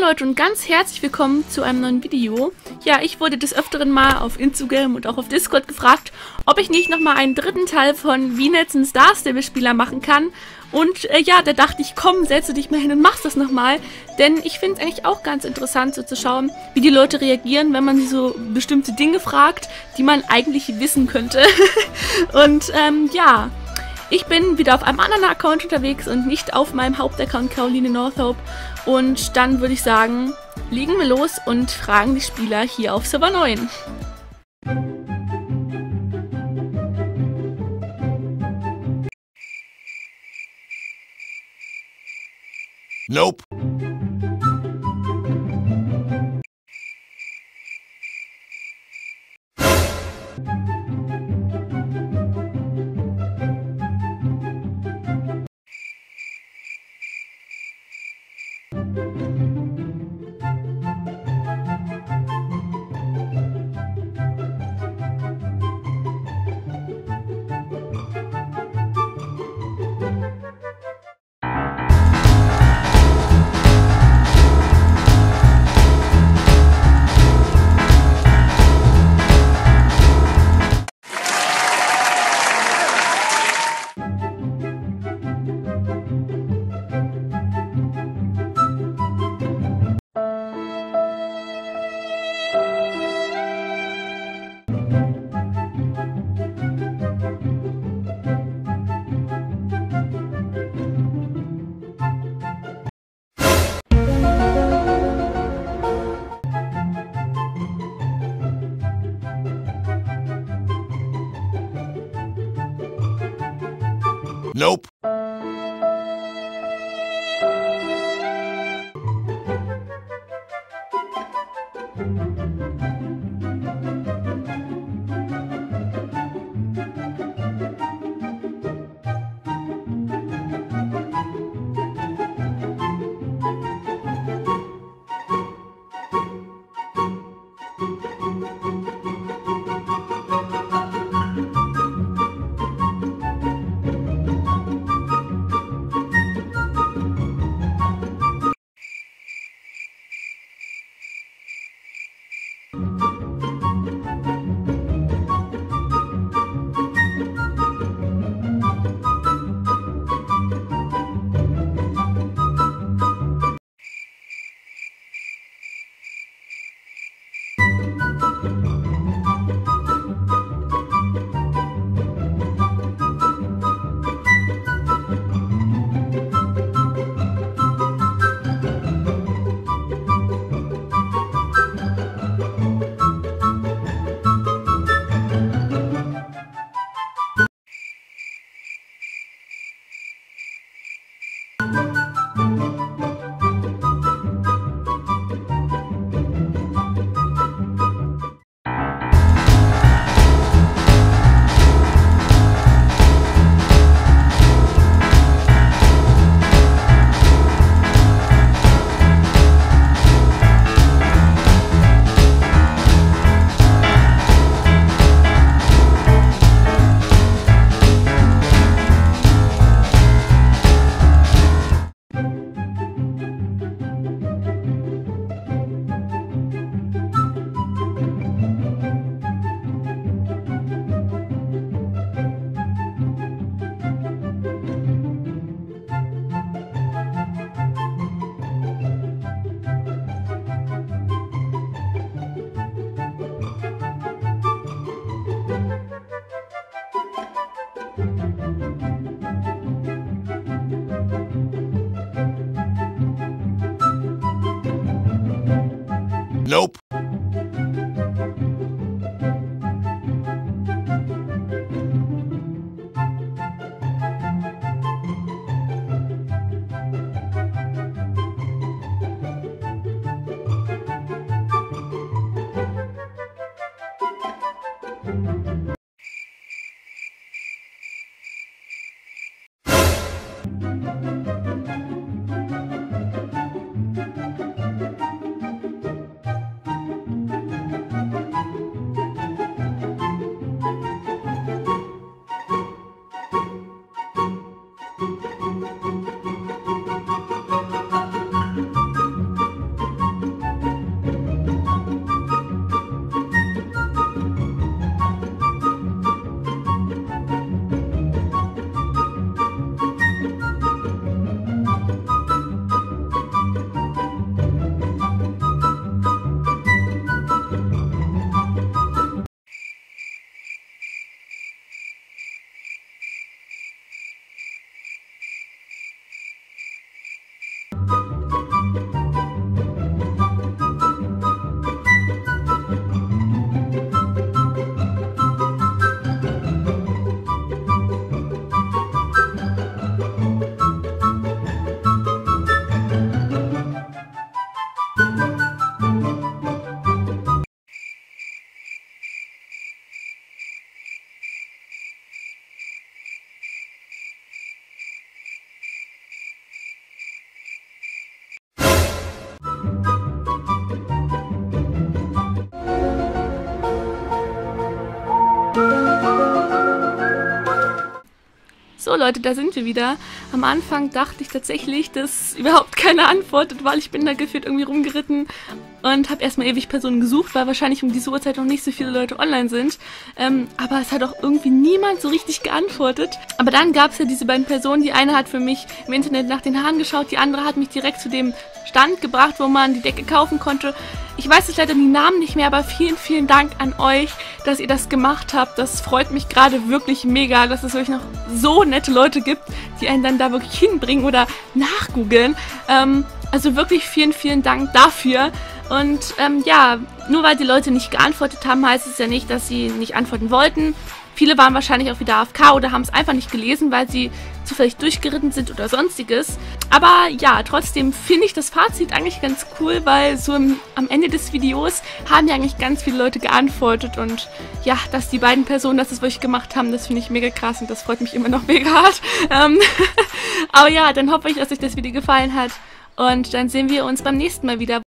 Leute und ganz herzlich willkommen zu einem neuen Video. Ja, ich wurde des Öfteren mal auf Instagram und auch auf Discord gefragt, ob ich nicht nochmal einen dritten Teil von V-Nets ein Star Stable Spieler machen kann. Und ja, da dachte ich, komm, setze dich mal hin und machst das nochmal. Denn ich finde es eigentlich auch ganz interessant, so zu schauen, wie die Leute reagieren, wenn man sie so bestimmte Dinge fragt, die man eigentlich wissen könnte. Und ja, ich bin wieder auf einem anderen Account unterwegs und nicht auf meinem Hauptaccount Caroline Northope. Und dann würde ich sagen, legen wir los und fragen die Spieler hier auf Server 9. Nope. Nope. Nope. So Leute, da sind wir wieder. Am Anfang dachte ich tatsächlich, dass überhaupt keiner antwortet, weil ich bin da gefühlt irgendwie rumgeritten und habe erstmal ewig Personen gesucht, weil wahrscheinlich um diese Uhrzeit noch nicht so viele Leute online sind. Aber es hat auch irgendwie niemand so richtig geantwortet. Aber dann gab es ja diese beiden Personen. Die eine hat für mich im Internet nach den Haaren geschaut, die andere hat mich direkt zu dem Stand gebracht, wo man die Decke kaufen konnte. Ich weiß jetzt leider die Namen nicht mehr, aber vielen, vielen Dank an euch, dass ihr das gemacht habt. Das freut mich gerade wirklich mega, dass es wirklich noch so nette Leute gibt, die einen dann da wirklich hinbringen oder nachgoogeln. Also wirklich vielen, vielen Dank dafür. Und ja, nur weil die Leute nicht geantwortet haben, heißt es ja nicht, dass sie nicht antworten wollten. Viele waren wahrscheinlich auch wieder AFK oder haben es einfach nicht gelesen, weil sie zufällig durchgeritten sind oder sonstiges. Aber ja, trotzdem finde ich das Fazit eigentlich ganz cool, weil so am Ende des Videos haben ja eigentlich ganz viele Leute geantwortet. Und ja, dass die beiden Personen das wirklich gemacht haben, das finde ich mega krass und das freut mich immer noch mega hart. Aber ja, dann hoffe ich, dass euch das Video gefallen hat. Und dann sehen wir uns beim nächsten Mal wieder.